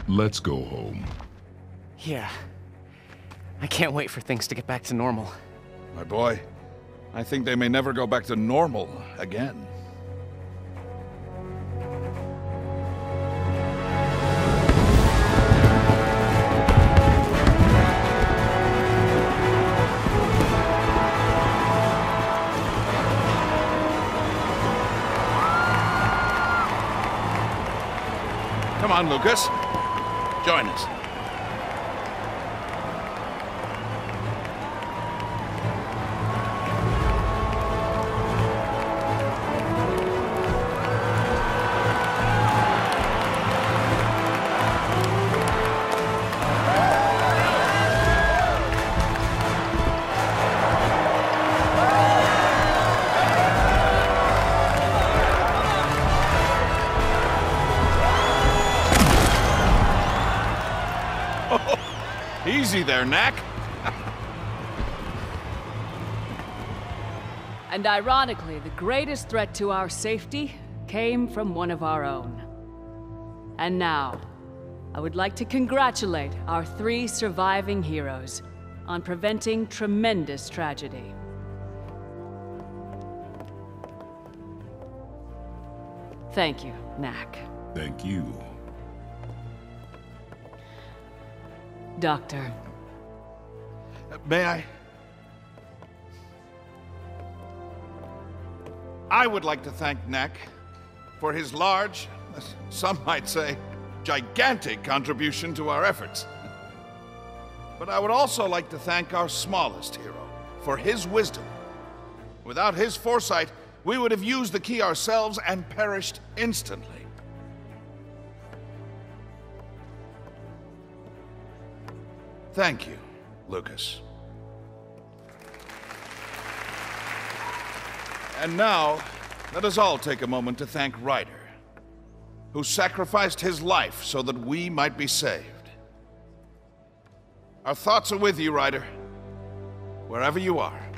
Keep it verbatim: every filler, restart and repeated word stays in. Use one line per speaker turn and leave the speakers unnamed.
Let's go home.
Yeah. I can't wait for things to get back to normal.
My boy, I think they may never go back to normal again. Come on, Lucas. Join us. Easy there, Knack.
And ironically, the greatest threat to our safety came from one of our own. And now, I would like to congratulate our three surviving heroes on preventing tremendous tragedy. Thank you, Knack.
Thank you.
Doctor.
Uh, may I? I would like to thank Knack for his large, some might say, gigantic contribution to our efforts. But I would also like to thank our smallest hero for his wisdom. Without his foresight, we would have used the key ourselves and perished instantly. Thank you, Lucas. And now, let us all take a moment to thank Ryder, who sacrificed his life so that we might be saved. Our thoughts are with you, Ryder, wherever you are.